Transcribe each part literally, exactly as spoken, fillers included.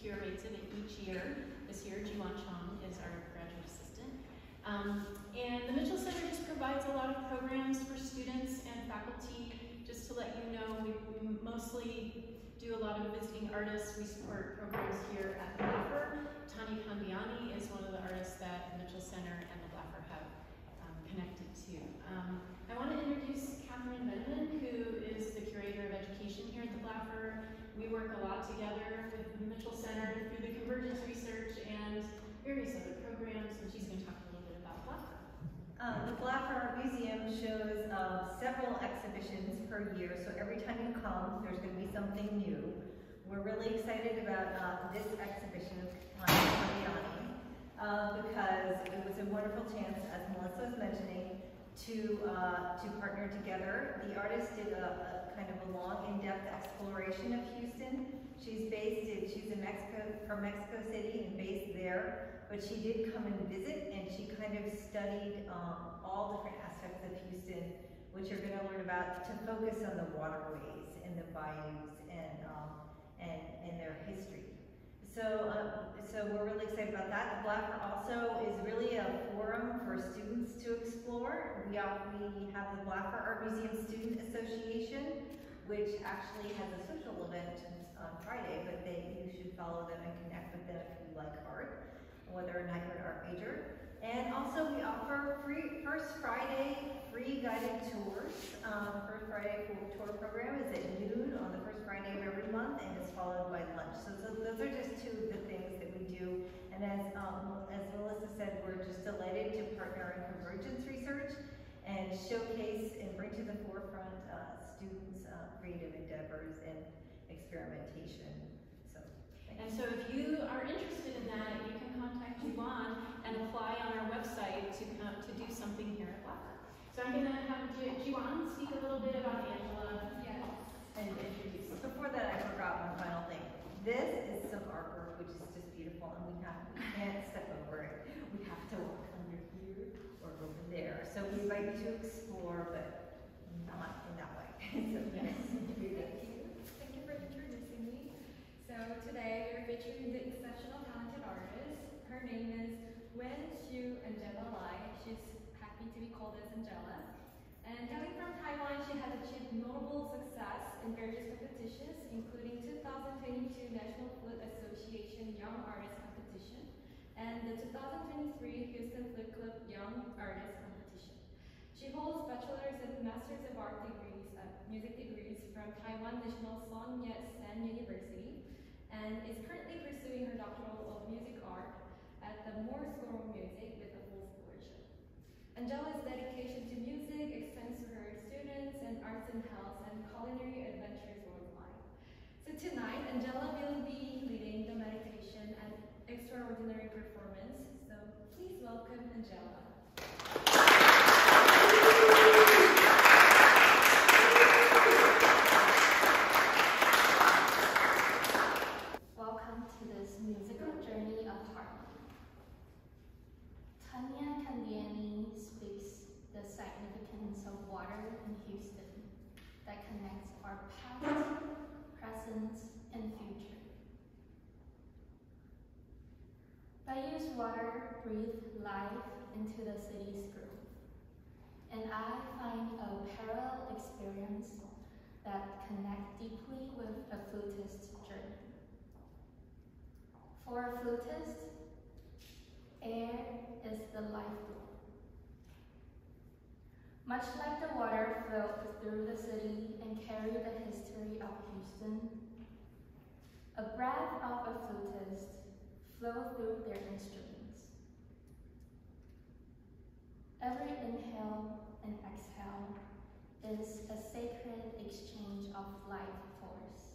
curates it each year. This year, Jiwan Chong is our graduate assistant. Um, and the Mitchell Center just provides a lot of programs for students and faculty. Just to let you know, we, we mostly do a lot of visiting artists. We support programs here at the Blaffer. Tania Candiani is one of the artists that the Mitchell Center and the Blaffer have um, connected to. Um, I want to introduce Catherine Benman, who is the Curator of Education here at the Blaffer. We work a lot together with the Mitchell Center through the Convergence research and various other programs, and she's going to talk a little bit about Blaffer. Um, the Blaffer Art Museum shows uh, several exhibitions per year, so every time you come, there's going to be something new. We're really excited about uh, this exhibition of Tania Candiani uh, because it was a wonderful chance, as Melissa was mentioning, to uh, to partner together. The artist did a, a kind of a long, in-depth exploration of Houston. She's based in, she's in Mexico, from Mexico City and based there, but she did come and visit, and she kind of studied um, all different aspects of Houston, which you're going to learn about, to focus on the waterways and the bayous and um, and and their history. So, uh, so we're really excited about that. The Blaffer also is really a forum for students to explore. We, are, we have the Blaffer Art Museum Student Association, which actually has a social event on Friday, but they, you should follow them and connect with them if you like art, whether or not you're an art major. And also we offer free First Friday free guided tours. Um, First Friday tour program is at noon on the first Friday of every month and is followed by lunch. So, so those are just two of the things that we do. And as, um, as Melissa said, we're just delighted to partner in Convergence research and showcase and bring to the forefront uh, students' uh, creative endeavors and experimentation. So, and so if you are interested in that, you can contact Jiwan and apply on our website to come to do something here at Blaffer. So I'm going to have Jiwan speak a little bit about Angela yes. and introduce us. Before that, I forgot one final thing. This is some artwork which is just beautiful, and we have we can't step over it. We have to walk under here or over there. So we invite you to explore, but not in that way. So yes. Thank you. Thank you for introducing me. So today we're featuring the exceptional talented artist. Her name is Wen-Hsiu Angela Lai. She's happy to be called as Angela. And coming from Taiwan, she has achieved notable success in various competitions, including two thousand twenty-two National Flute Association Young Artist Competition and the two thousand twenty-three Houston Flute Club Young Artist Competition. She holds bachelor's and master's of art degrees, uh, music degrees from Taiwan National Sun-Yat-sen University, and is currently pursuing her doctoral of music art at the Moore School of Music with a full scholarship. Angela's dedication to music extends to her students and arts and health and culinary adventures worldwide. So tonight, Angela will be leading the meditation and extraordinary performance. So please welcome Angela. Welcome to this musical journey of harmony. Tania Candiani speaks the significance of water in Houston that connects our past, present, and future. Bayous water breathe life into the city's growth, and I find a parallel experience that connects deeply with a flutist's journey. For a flutist, air is the lifeblood. Much like the water flowed through the city and carried the history of Houston, a breath of a flutist flows through their instruments. Every inhale and exhale is a sacred exchange of life force.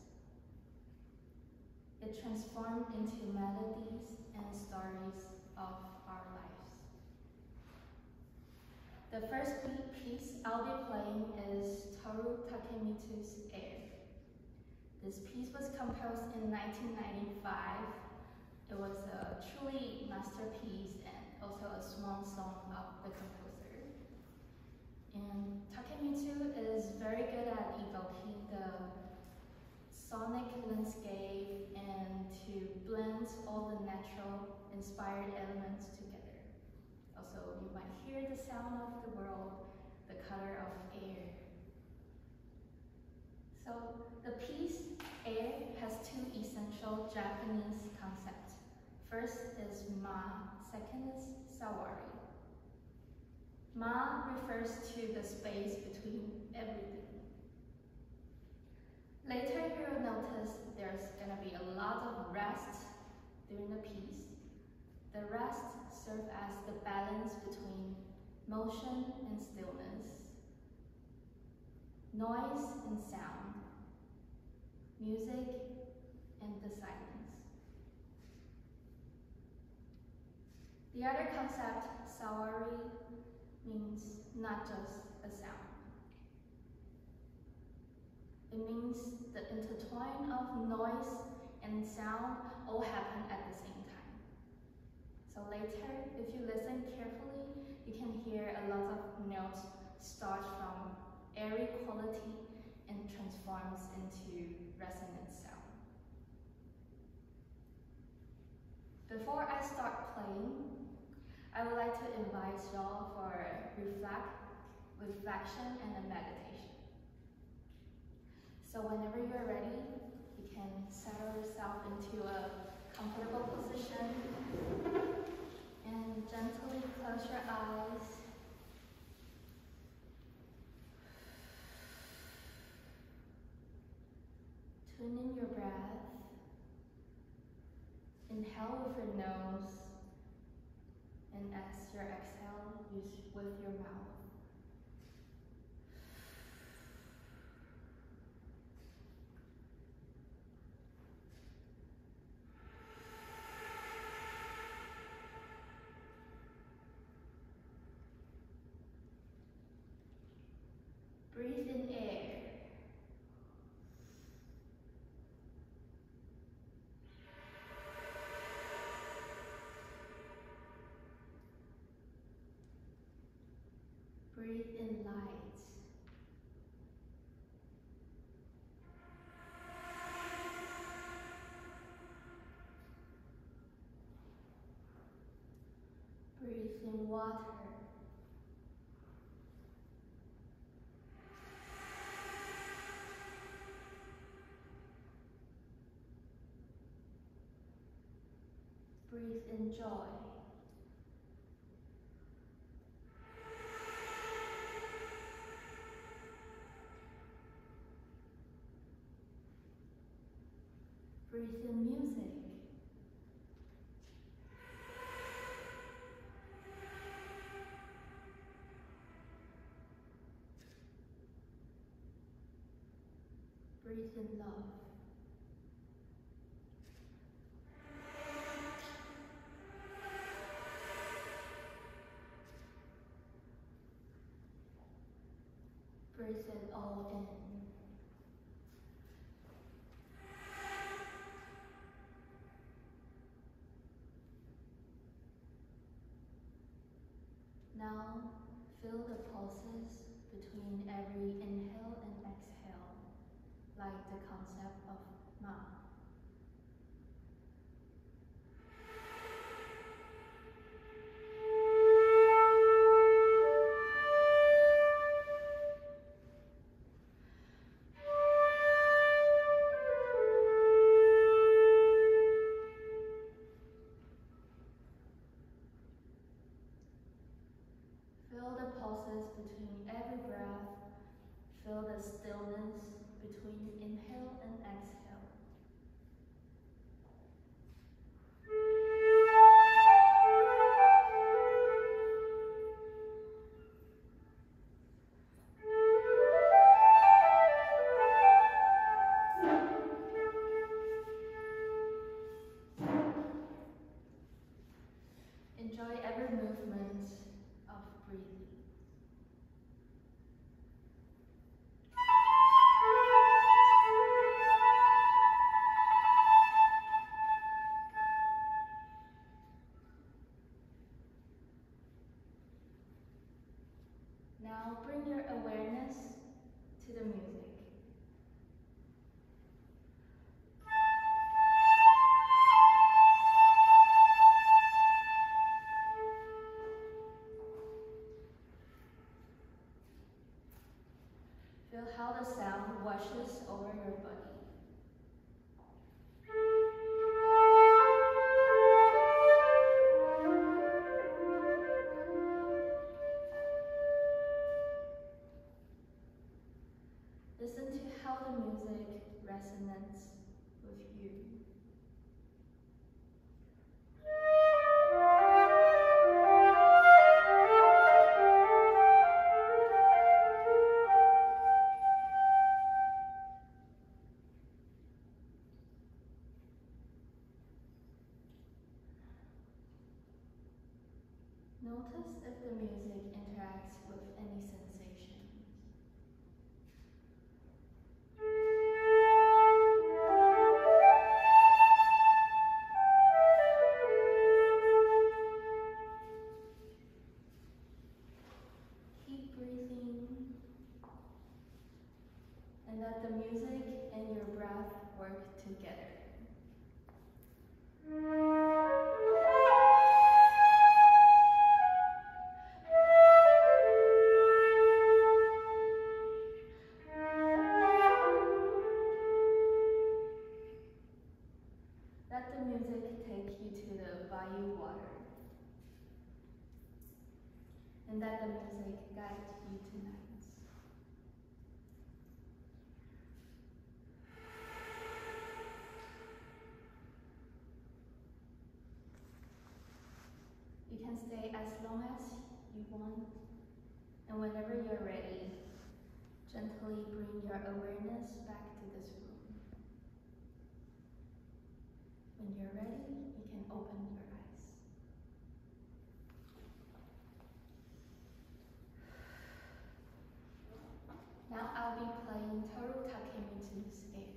It transformed into melodies and stories of our lives. The first piece I'll be playing is Toru Takemitu's Air. This piece was composed in nineteen ninety-five. It was a truly masterpiece and also a swan song of the composer. And Takemitsu is very good at evoking the sonic landscape and to blend inspired elements together. Also, you might hear the sound of the world, the color of air. So the piece, Air, has two essential Japanese concepts. First is Ma, second is Sawari. Ma refers to the space between everything. Later you will notice there's gonna be a lot of rest during the piece. The rest serves as the balance between motion and stillness, noise and sound, music and the silence. The other concept, Sawari, means not just a sound. It means the intertwine of noise and sound all happen at the same time. So later, if you listen carefully, you can hear a lot of notes start from airy quality and transforms into resonant sound. Before I start playing, I would like to invite y'all for reflect, reflection and a meditation. So whenever you're ready, you can settle yourself into a comfortable position and gently close your eyes. Tune in your breath. Inhale with your nose, and as your exhale, use with your mouth. Breathe in air. Breathe in light. Breathe in water. Breathe in joy. Breathe in music. Breathe in love. Breathe it all in. Now, feel the pulses between every inhale and exhale, like the concept of Ma. Feel the pulses between every breath. Feel the stillness between inhale and exhale. dance with you. Notice if the music interacts with any sensations. Keep breathing, and let the music and your breath work together. Let the music take you to the bayou water, and let the music guide you tonight. You can stay as long as you want, and whenever you're ready, gently bring your awareness back to this room. When you're ready, you can open your eyes. Now I'll be playing Toru Takemitsu's Air.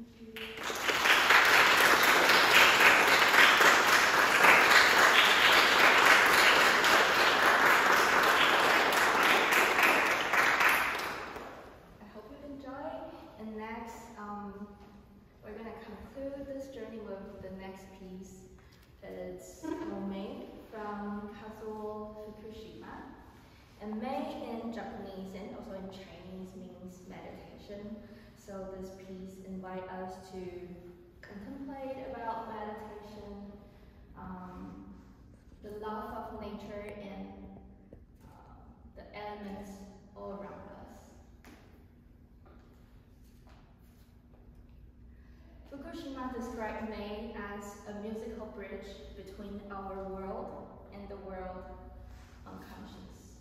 And Mei in Japanese and also in Chinese means meditation. So this piece invites us to contemplate about meditation, um, the love of nature and uh, the elements all around us. Fukushima described Mei as a musical bridge between our world and the world unconscious.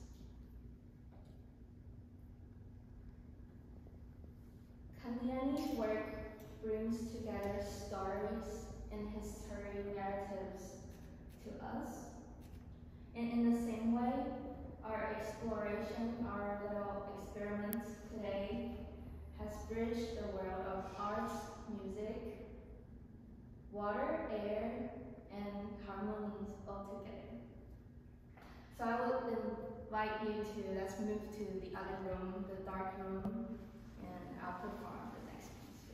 Candiani's work brings together stories and history narratives to us. And in the same way, our exploration, our little experiments today has bridged the world of arts, music, water, air, and harmonies all together. So I would invite you to, let's move to the other room, the dark room, and I'll perform the next piece.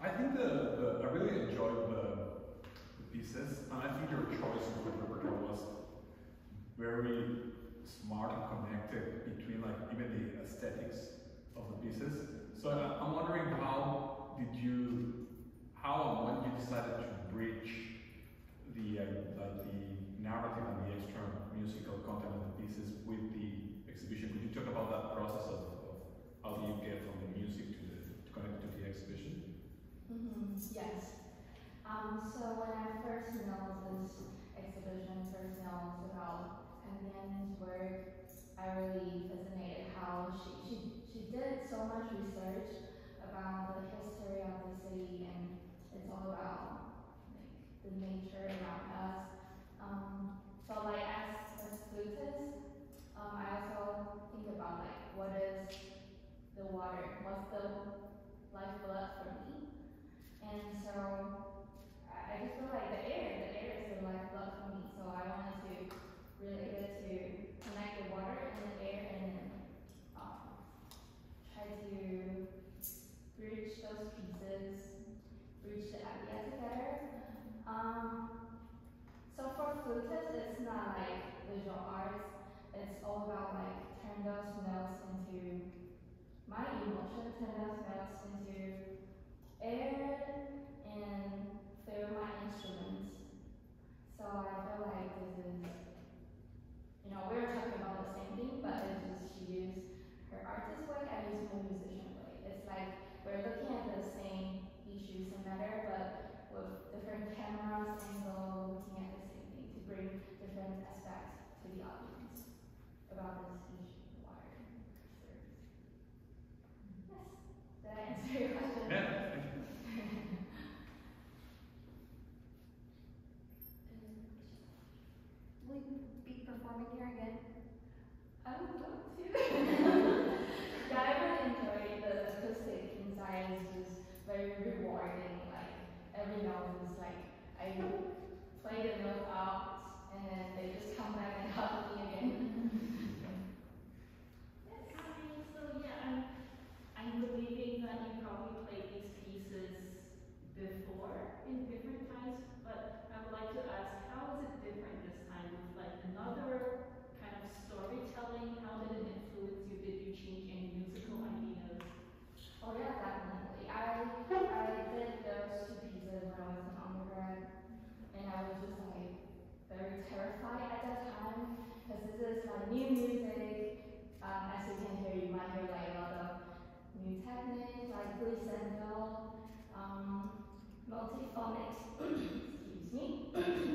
I think the, the I really enjoyed the, the pieces, and I think your choice of the repertoire was very smart and connected between like even the aesthetics of the pieces. So uh, I'm wondering, how did you, how and when you decided to bridge the uh, like the narrative and the extra musical content of the pieces with the exhibition? Could you talk about that process of, of how do you get from the music to the to connect to the exhibition? Mm-hmm. Yes. Um, so when I first know this exhibition, first know about Candiani's work, I really fascinated how she, she, she did so much research about the history of the city, and it's all about like the nature around us. Um, so like as a flutist, um, I also think about like what is the water, what's the lifeblood for me, and so I, I just feel like the air, the air is the lifeblood for me. So I wanted to relate it to connect the water and the air, and then um, try to bridge those pieces, bridge the idea together. Um, so for flutists, it's not like visual arts. It's all about like turn those notes into my emotion, turn those notes into air, and through my instruments. So I feel like this is, you know, we're talking about the same thing, but it's just she used her artist way, I use my musician way. It's like we're looking at the same issues and matter, but with different cameras, angle, looking at the same thing to bring different aspects to the audience about this issue, water, preserves. Yes, did I answer your question? Yeah, thank you. Will you be performing here again? I would love to. Yeah, I really enjoy the acoustic inside. It's just very rewarding. Like every note is like I play the note out, and then they just come back and hug me again. Yes. Hi, so yeah, I'm, I'm believing that you probably played these pieces before in different times, but I would like to ask, how is it different this time with like another kind of storytelling? How did it influence you? Did you change any musical ideas? Oh yeah, definitely. I I did those two pieces when I was an undergrad, and I was just like very terrified at that time because this is like new music. Um, as you can hear, you might hear like a lot of new techniques like glissando, um, multiphonics, excuse me,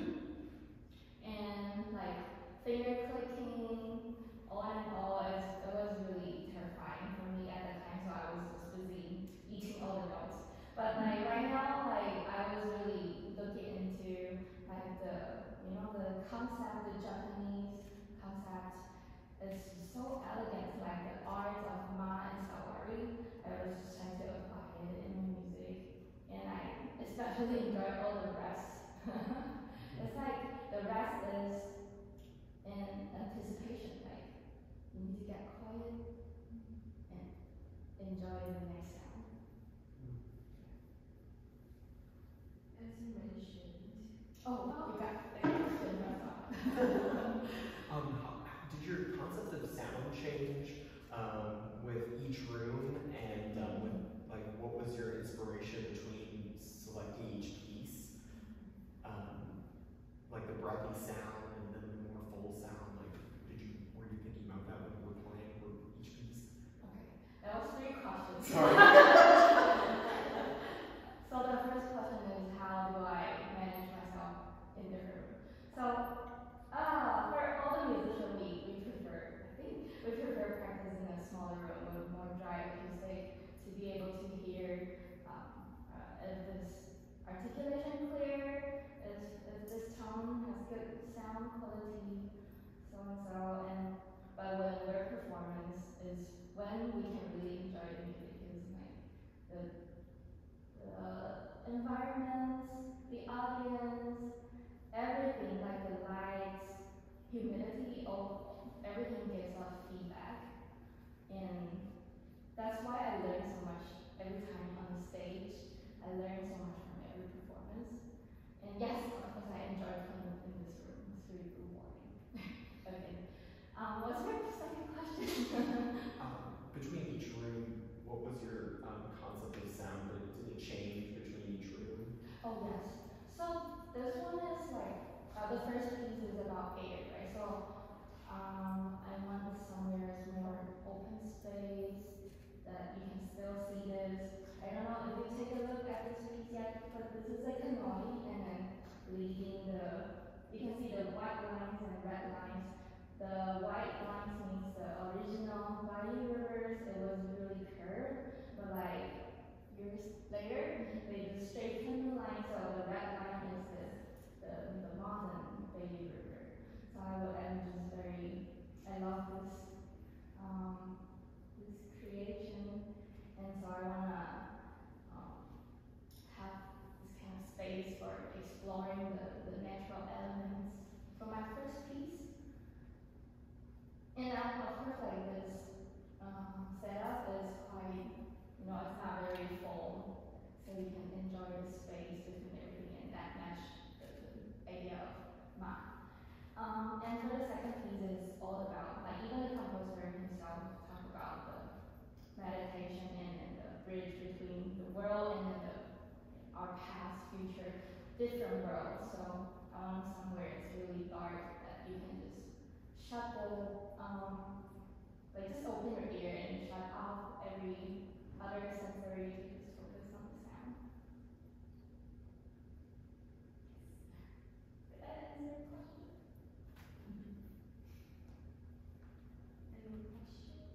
and like finger clicking. All in all, it, it was really terrifying for me at that time, so I was just busy eating all the notes. But like right now, like I was really looking into like the, you know, the concept, the Japanese concept. It's so elegant, like the art of Ma and Sawari. I was just trying to apply it in my music, and I especially enjoy all the rest. It's like the rest is in anticipation, like you need to get quiet and enjoy the next sound. As you mentioned, Oh, you got the question, that's all. Um, how- did your concept of sound change um, with each room, and um, with, like, what was your inspiration between selecting each piece? Um, like the breathy sound and then the more full sound. Like, did you were you thinking about that when you were playing for each piece? Okay, that was three questions. Sorry. So the first question is, how do I manage myself in different rooms? So, uh, for all the musicians, we, we prefer, I think, we prefer practice in a smaller room with more dry acoustic to be able to hear um, uh, if this articulation clear, if, if this tone has good sound quality, so and so. And but when we're performance is when we can really enjoy the music, is like the the environment, the audience, everything, like the lights, humidity, all, everything gives us feedback. And that's why I learn so much every time on the stage. I learn Oh yes. So this one is like uh, the first piece is about air, right? So um, I want somewhere is more open space that you can still see this. I don't know if you take a look at this piece yet, but this is a canoli, and then leading the. You can see the white lines and red lines. The white lines means the original body rivers. It was really curved, but like years later, they just straightened the line. So the red line is this, the the modern baby river. So I would, I'm just very, I love this um, this creation, and so I wanna um, have this kind of space for exploring the, the natural elements for my first piece. And I, of course, like this um, setup is quite, you know, it's not very full, so you can enjoy the space between everything, and that match the, the idea of ma. Um, and for the second piece is all about, like even the composer himself talk about the meditation and, and the bridge between the world and then the, our past, future, different worlds. So I want somewhere it's really dark that you can just shut the, um, like just open your ear and shut off every other sensory to just focus on the sound. Did that answer your question? Any questions?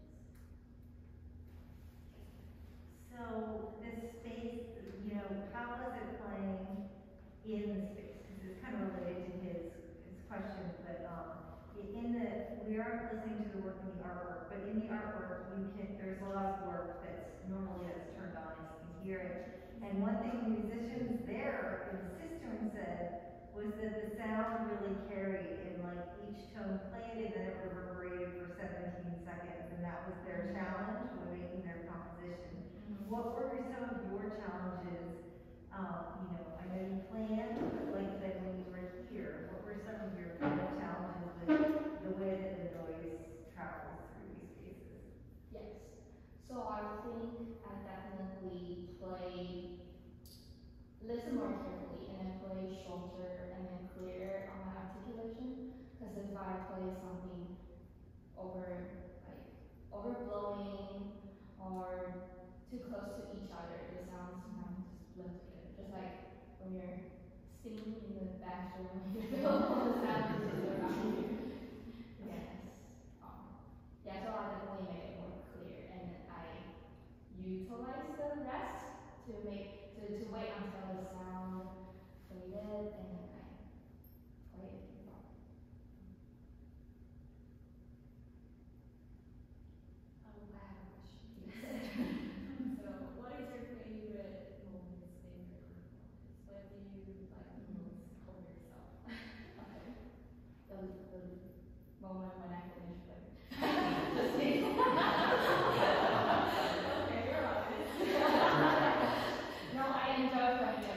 So this space, you know, how was it playing in the space? Because it's kind of related to his his question, but um, in the we are listening to the work in the artwork, but in the artwork you can there's a lot of work that's normally that's turned on and you can hear it. And one thing the musicians there in the cistern said was that the sound really carried, and like each tone played and then it reverberated for seventeen seconds, and that was their challenge when making their composition. Mm-hmm. What were some of your challenges? Um, you know, I know you planned, but like then when you were here, what were some of your kind of challenges with the way that the noise travels through these spaces? Yes. So I think I definitely play, listen more carefully, and then play shorter and then clear on my articulation. Because if I play something over, like overblowing or too close to each other, the sounds sometimes just blend together. Just like when you're singing in the bathroom, you feel all the sounds just around you. Yes. Um, yeah, so I definitely make it more clear, and then I utilize the rest to make to, to wait until the sound faded, and then I play it. Um, I have a question. So, what is your favorite moments in your performance? When do you like most hold yourself? Okay. The, the moment when I finish playing. Just kidding. Okay, you're honest. No, I enjoy playing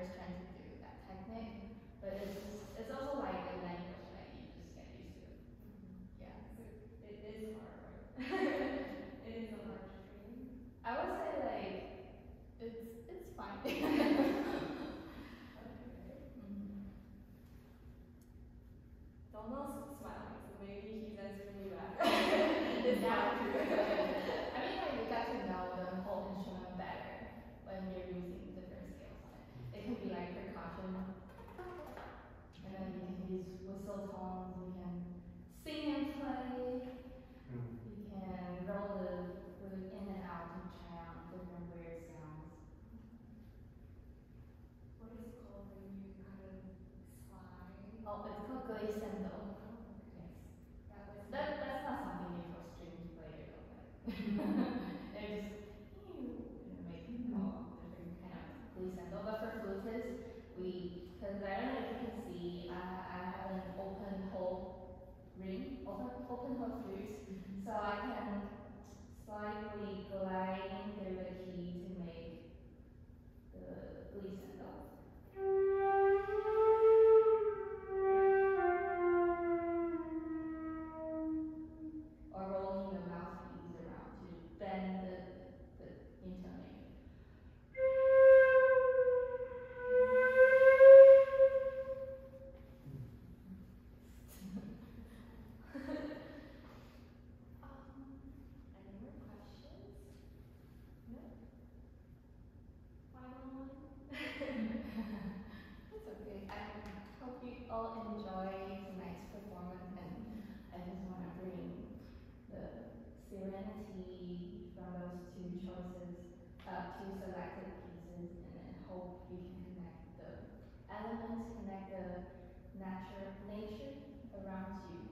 beginners trying to do that technique, but it's it's also like a language that you just get used to. Yeah. So it is hard, right? It is a hard training. I would say like it's it's fine. Mhm. Donald's smiling, so maybe he's answering you back. It's not true. I mean, like you got to know the whole instrument better when you're using different scales on it. It can be like percussion, and then you can use whistle tones. You can sing and play. You can roll the flute in and out to try out different weird sounds. What is it called when you kind of slide? Oh, it's called glissando. Yes. That was That that's not something new for string player though. They're just you make all different kind of glissando. But for flutists, we because I don't know if you can see, I I have an open hole ring, open open hole flute, so I can slightly glide through the key to make the glissando. Or rolling the mouthpiece around to bend the, the intonation. Um, any more questions? No? Final one? It's okay. I hope you all enjoy tonight's performance, and I just want to bring the serenity from those two choices, uh, two selected pieces, and then hope you can connect the elements, connect the natural nature around you